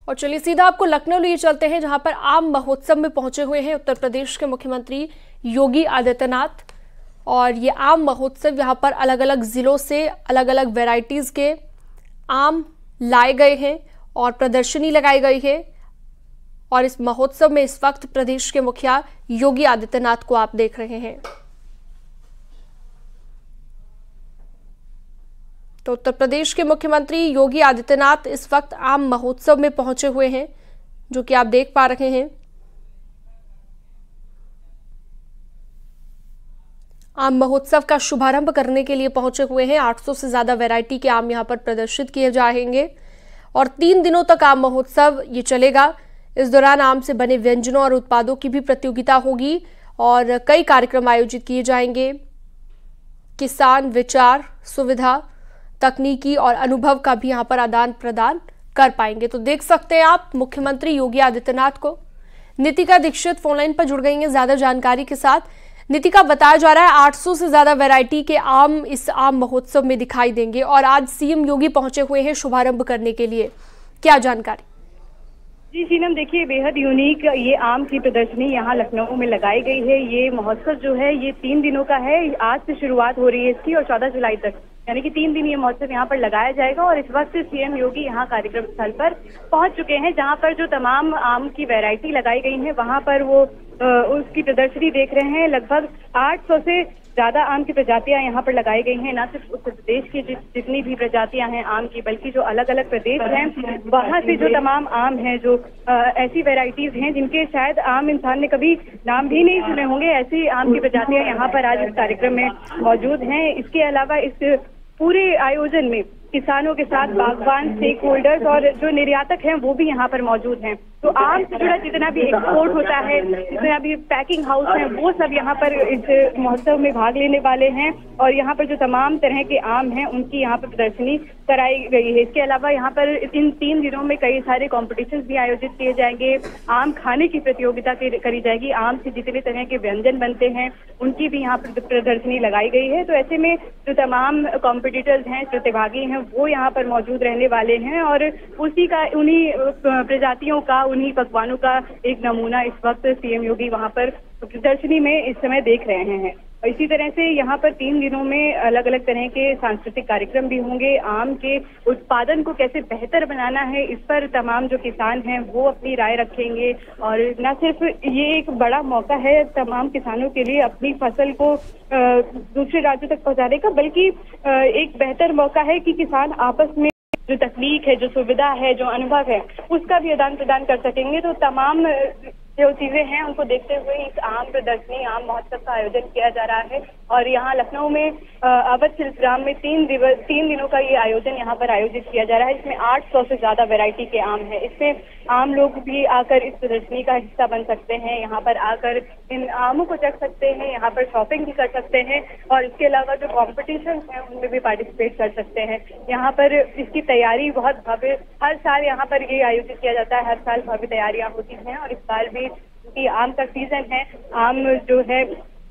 और चलिए सीधा आपको लखनऊ लिए चलते हैं, जहां पर आम महोत्सव में पहुंचे हुए हैं उत्तर प्रदेश के मुख्यमंत्री योगी आदित्यनाथ। और ये आम महोत्सव यहां पर अलग अलग जिलों से अलग अलग वैरायटीज के आम लाए गए हैं और प्रदर्शनी लगाई गई है। और इस महोत्सव में इस वक्त प्रदेश के मुखिया योगी आदित्यनाथ को आप देख रहे हैं। तो उत्तर प्रदेश के मुख्यमंत्री योगी आदित्यनाथ इस वक्त आम महोत्सव में पहुंचे हुए हैं, जो कि आप देख पा रहे हैं। आम महोत्सव का शुभारंभ करने के लिए पहुंचे हुए हैं। 800 से ज्यादा वैरायटी के आम यहां पर प्रदर्शित किए जाएंगे और 3 दिनों तक आम महोत्सव ये चलेगा। इस दौरान आम से बने व्यंजनों और उत्पादों की भी प्रतियोगिता होगी और कई कार्यक्रम आयोजित किए जाएंगे। किसान विचार, सुविधा, तकनीकी और अनुभव का भी यहां पर आदान प्रदान कर पाएंगे। तो देख सकते हैं आप मुख्यमंत्री योगी आदित्यनाथ को। नितिका दीक्षित फोनलाइन पर जुड़ गई हैं ज्यादा जानकारी के साथ। नितिका, बताया जा रहा है 800 से ज्यादा वैरायटी के आम इस आम महोत्सव में दिखाई देंगे और आज सीएम योगी पहुंचे हुए हैं शुभारंभ करने के लिए, क्या जानकारी? जी शीनम, देखिए बेहद यूनिक ये आम की प्रदर्शनी यहाँ लखनऊ में लगाई गई है। ये महोत्सव जो है ये 3 दिनों का है। आज से शुरुआत हो रही है इसकी और 14 जुलाई तक, यानी कि 3 दिन ये महोत्सव यहाँ पर लगाया जाएगा। और इस वक्त सीएम योगी यहाँ कार्यक्रम स्थल पर पहुंच चुके हैं, जहाँ पर जो तमाम आम की वैरायटी लगाई गई है वहाँ पर वो उसकी प्रदर्शनी देख रहे हैं। लगभग 800 से ज्यादा आम की प्रजातियां यहाँ पर लगाई गई हैं। न सिर्फ उत्तर प्रदेश की जितनी भी प्रजातियां हैं आम की, बल्कि जो अलग अलग प्रदेश हैं वहाँ से जो तमाम आम हैं, जो ऐसी वैरायटीज हैं जिनके शायद आम इंसान ने कभी नाम भी नहीं सुने होंगे, ऐसी आम की प्रजातियां यहाँ पर आज इस कार्यक्रम में मौजूद हैं। इसके अलावा इस पूरे आयोजन में किसानों के साथ बागवान, स्टेक होल्डर्स और जो निर्यातक हैं वो भी यहाँ पर मौजूद हैं। तो आम से जुड़ा जितना भी एक्सपोर्ट होता है, जितना भी पैकिंग हाउस हैं, वो सब यहाँ पर इस महोत्सव में भाग लेने वाले हैं। और यहाँ पर जो तमाम तरह के आम हैं उनकी यहाँ पर प्रदर्शनी कराई गई है। इसके अलावा यहाँ पर इन 3 दिनों में कई सारे कॉम्पिटिशन्स भी आयोजित किए जाएंगे। आम खाने की प्रतियोगिता करी जाएगी। आम से जितने तरह के व्यंजन बनते हैं उनकी भी यहाँ पर प्रदर्शनी लगाई गई है। तो ऐसे में जो तमाम कॉम्पिटिटर्स हैं, प्रतिभागी हैं, वो यहाँ पर मौजूद रहने वाले हैं और उसी का, उन्हीं प्रजातियों का, उन्हीं पकवानों का एक नमूना इस वक्त सीएम योगी वहाँ पर प्रदर्शनी में इस समय देख रहे हैं। इसी तरह से यहाँ पर 3 दिनों में अलग अलग तरह के सांस्कृतिक कार्यक्रम भी होंगे। आम के उत्पादन को कैसे बेहतर बनाना है, इस पर तमाम जो किसान हैं वो अपनी राय रखेंगे। और न सिर्फ ये एक बड़ा मौका है तमाम किसानों के लिए अपनी फसल को दूसरे राज्यों तक पहुँचाने का, बल्कि एक बेहतर मौका है कि किसान आपस में जो तकनीक है, जो सुविधा है, जो अनुभव है, उसका भी आदान प्रदान कर सकेंगे। तो तमाम जो चीजें हैं उनको देखते हुए इस आम प्रदर्शनी, आम महोत्सव का आयोजन किया जा रहा है। और यहाँ लखनऊ में अवध शिल्पग्राम में 3 दिनों का ये आयोजन यहाँ पर आयोजित किया जा रहा है। इसमें 800 से ज्यादा वैरायटी के आम है। इसमें आम लोग भी आकर इस प्रदर्शनी का हिस्सा बन सकते हैं, यहाँ पर आकर इन आमों को चख सकते हैं, यहाँ पर शॉपिंग भी कर सकते हैं और इसके अलावा जो कॉम्पिटिशन है उनमें भी पार्टिसिपेट कर सकते हैं। यहाँ पर इसकी तैयारी बहुत भव्य, हर साल यहाँ पर ये आयोजित किया जाता है, हर साल भव्य तैयारियां होती हैं। और इस साल भी क्योंकि आम का सीजन है, आम जो है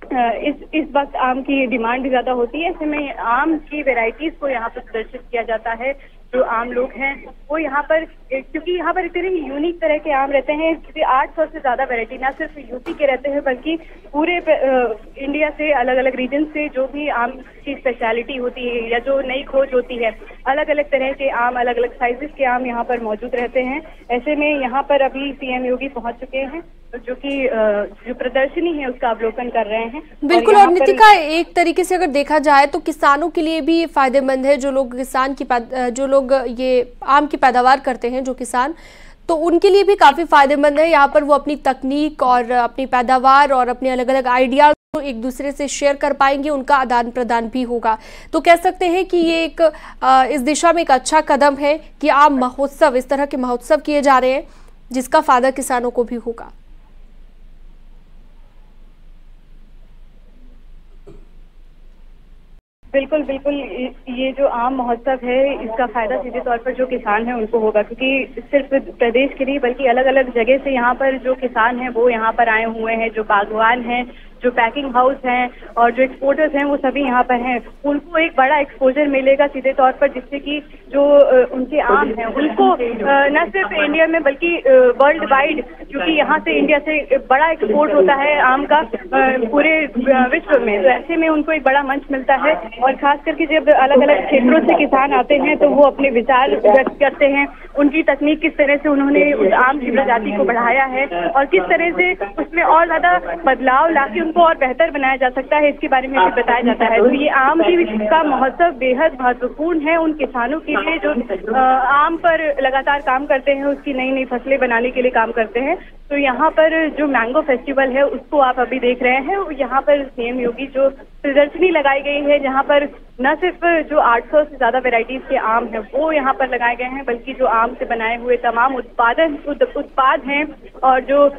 इस वक्त आम की डिमांड भी ज्यादा होती है, ऐसे में आम की वैरायटीज को यहाँ पर प्रदर्शित किया जाता है। जो आम लोग हैं वो यहाँ पर, क्योंकि यहाँ पर इतने यूनिक तरह के आम रहते हैं, 800 से ज्यादा वैरायटी ना सिर्फ यूपी के रहते हैं बल्कि पूरे इंडिया से, अलग अलग रीजन से जो भी आम की स्पेशलिटी होती है या जो नई खोज होती है, अलग अलग तरह के आम, अलग अलग साइजेस के आम यहाँ पर मौजूद रहते हैं। ऐसे में यहाँ पर अभी सीएम योगी पहुंच चुके हैं, जो कि जो प्रदर्शनी है उसका अवलोकन कर रहे हैं। बिल्कुल। और नितिका, एक तरीके से अगर देखा जाए तो किसानों के लिए भी फायदेमंद है। जो लोग जो लोग ये आम की पैदावार करते हैं, जो किसान, तो उनके लिए भी काफी फायदेमंद है। यहाँ पर वो अपनी तकनीक और अपनी पैदावार और अपने अलग अलग आइडिया एक दूसरे से शेयर कर पाएंगे, उनका आदान प्रदान भी होगा। तो कह सकते हैं कि ये एक इस दिशा में एक अच्छा कदम है कि आम महोत्सव, इस तरह के महोत्सव किए जा रहे हैं जिसका फायदा किसानों को भी होगा। बिल्कुल बिल्कुल, ये जो आम महोत्सव है इसका फायदा सीधे तौर पर जो किसान हैं उनको होगा, क्योंकि सिर्फ प्रदेश के नहीं बल्कि अलग अलग जगह से यहाँ पर जो किसान हैं वो यहाँ पर आए हुए हैं। जो बागवान हैं जो पैकिंग हाउस हैं और जो एक्सपोर्टर्स हैं वो सभी यहाँ पर हैं, उनको एक बड़ा एक्सपोजर मिलेगा सीधे तौर पर, जिससे कि जो उनके आम हैं उनको न सिर्फ इंडिया में बल्कि वर्ल्ड वाइड, क्योंकि यहाँ से इंडिया से बड़ा एक्सपोर्ट होता है आम का पूरे विश्व में, तो ऐसे में उनको एक बड़ा मंच मिलता है। और खास करके जब अलग अलग क्षेत्रों से किसान आते हैं तो वो अपने विचार व्यक्त करते हैं, उनकी तकनीक किस तरह से उन्होंने उस आम की प्रजाति को बढ़ाया है और किस तरह से उसमें और ज्यादा बदलाव लाके उनको और बेहतर बनाया जा सकता है, इसके बारे में भी बताया जाता है। तो ये आम का महोत्सव बेहद महत्वपूर्ण है उन किसानों के लिए जो आम पर लगातार काम करते हैं, उसकी नई नई फसलें बनाने के लिए काम करते हैं। तो यहाँ पर जो मैंगो फेस्टिवल है उसको आप अभी देख रहे हैं, यहाँ पर सीएम योगी जो प्रदर्शनी लगाई गई है, जहाँ पर न सिर्फ जो 800 से ज्यादा वेराइटीज के आम हैं वो यहाँ पर लगाए गए हैं, बल्कि जो आम से बनाए हुए तमाम उत्पाद हैं और जो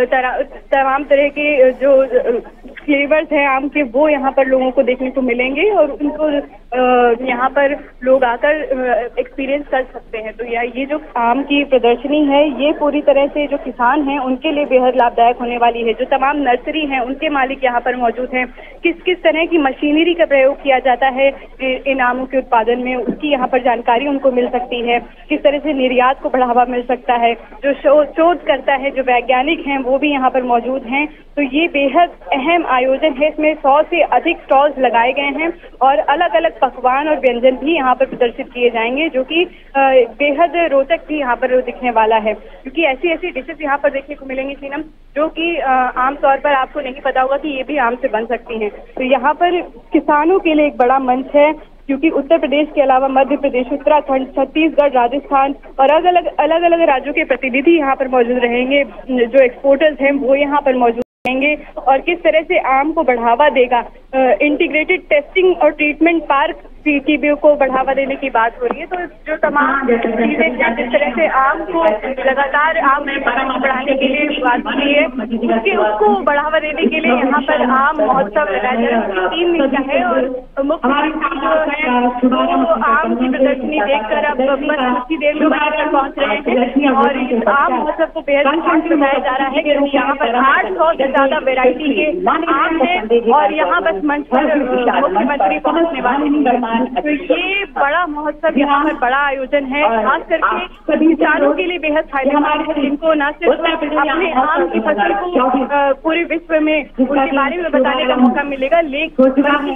तमाम तरह के जो फ्लेवर्स हैं आम के, वो यहाँ पर लोगों को देखने को मिलेंगे और उनको यहाँ पर लोग आकर एक्सपीरियंस कर सकते हैं। तो ये जो आम की प्रदर्शनी है ये पूरी तरह से जो किसान हैं उनके लिए बेहद लाभदायक होने वाली है। जो तमाम नर्सरी हैं उनके मालिक यहाँ पर मौजूद हैं, किस किस तरह की मशीनरी का प्रयोग किया जाता है इन आमों के उत्पादन में, उसकी यहाँ पर जानकारी उनको मिल सकती है, किस तरह से निर्यात को बढ़ावा मिल सकता है। जो शोध करता है, जो वैज्ञानिक हैं वो भी यहाँ पर मौजूद हैं। तो ये बेहद अहम आयोजन है, इसमें 100 से अधिक स्टॉल्स लगाए गए हैं और अलग अलग पकवान और व्यंजन भी यहाँ पर प्रदर्शित किए जाएंगे, जो कि बेहद रोचक भी यहाँ पर दिखने वाला है, क्योंकि ऐसी ऐसी डिशेस यहाँ पर देखने को मिलेंगी सीनम, जो कि आमतौर पर आपको नहीं पता होगा कि ये भी आम से बन सकती हैं। तो यहाँ पर किसानों के लिए एक बड़ा मंच है, क्योंकि उत्तर प्रदेश के अलावा मध्य प्रदेश, उत्तराखंड, छत्तीसगढ़, राजस्थान और अलग अलग राज्यों के प्रतिनिधि यहाँ पर मौजूद रहेंगे। जो एक्सपोर्टर्स हैं वो यहाँ पर मौजूद रहेंगे और किस तरह से आम को बढ़ावा देगा। इंटीग्रेटेड टेस्टिंग और ट्रीटमेंट पार्क पीटीबी को बढ़ावा देने की बात हो रही है। तो जो तमाम चीजें हैं, जिस तरह से आम को लगातार आम की फसल बढ़ाने के लिए बात हो रही है, उसको बढ़ावा देने के लिए यहाँ पर आम महोत्सव लगाया जा रहा है, 3 दिन का है। और मुख्यमंत्री जो है वो आम की प्रदर्शनी देखकर अब कुछ ही देर में पर पहुंच रहे हैं और इस आम महोत्सव को बेहद खास बताया जा रहा है, क्योंकि यहाँ पर 800 से ज्यादा वेरायटी के आम है और यहाँ बस मंच पर मुख्यमंत्री पहुंचने वाले हैं। तो ये बड़ा महोत्सव, यहाँ पर बड़ा आयोजन है, खास करके किसानों के लिए बेहद फायदेमंद है, जिनको न सिर्फ अपने आम की फसल को पूरे विश्व में उनके बारे में बताने का मौका मिलेगा, लेकिन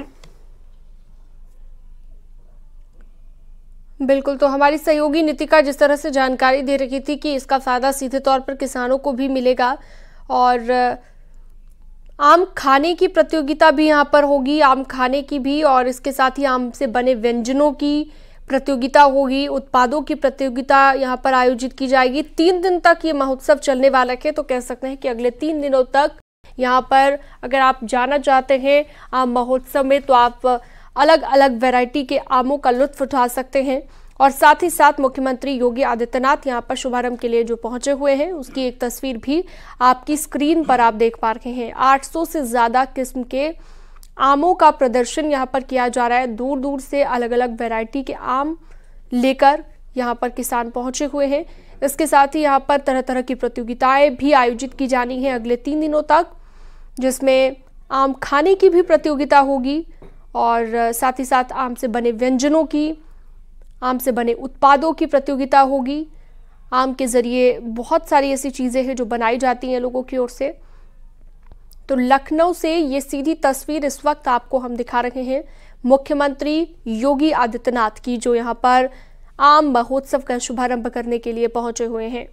बिल्कुल। तो हमारी सहयोगी नितिका जिस तरह से जानकारी दे रही थी कि इसका फायदा सीधे तौर पर किसानों को भी मिलेगा और आम खाने की प्रतियोगिता भी यहाँ पर होगी, आम खाने की भी, और इसके साथ ही आम से बने व्यंजनों की प्रतियोगिता होगी, उत्पादों की प्रतियोगिता यहाँ पर आयोजित की जाएगी। 3 दिन तक ये महोत्सव चलने वाला है, तो कह सकते हैं कि अगले 3 दिनों तक यहाँ पर अगर आप जाना चाहते हैं आम महोत्सव में तो आप अलग अलग वैरायटी के आमों का लुत्फ उठा सकते हैं। और साथ ही साथ मुख्यमंत्री योगी आदित्यनाथ यहाँ पर शुभारंभ के लिए जो पहुंचे हुए हैं उसकी एक तस्वीर भी आपकी स्क्रीन पर आप देख पा रहे हैं। 800 से ज़्यादा किस्म के आमों का प्रदर्शन यहाँ पर किया जा रहा है। दूर दूर से अलग अलग वैरायटी के आम लेकर यहाँ पर किसान पहुंचे हुए हैं। इसके साथ ही यहाँ पर तरह तरह की प्रतियोगिताएं भी आयोजित की जानी है अगले 3 दिनों तक, जिसमें आम खाने की भी प्रतियोगिता होगी और साथ ही साथ आम से बने व्यंजनों की, आम से बने उत्पादों की प्रतियोगिता होगी। आम के ज़रिए बहुत सारी ऐसी चीज़ें हैं जो बनाई जाती हैं लोगों की ओर से। तो लखनऊ से ये सीधी तस्वीर इस वक्त आपको हम दिखा रहे हैं मुख्यमंत्री योगी आदित्यनाथ की, जो यहाँ पर आम महोत्सव का शुभारंभ करने के लिए पहुंचे हुए हैं।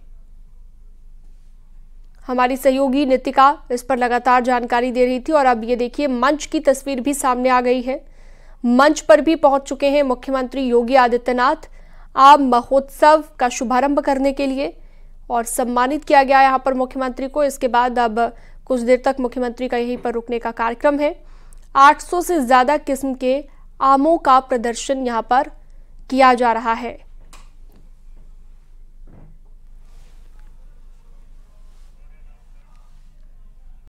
हमारी सहयोगी नितिका इस पर लगातार जानकारी दे रही थी और अब ये देखिए मंच की तस्वीर भी सामने आ गई है। मंच पर भी पहुंच चुके हैं मुख्यमंत्री योगी आदित्यनाथ आम महोत्सव का शुभारंभ करने के लिए और सम्मानित किया गया यहाँ पर मुख्यमंत्री को। इसके बाद अब कुछ देर तक मुख्यमंत्री का यहीं पर रुकने का कार्यक्रम है। 800 से ज़्यादा किस्म के आमों का प्रदर्शन यहाँ पर किया जा रहा है।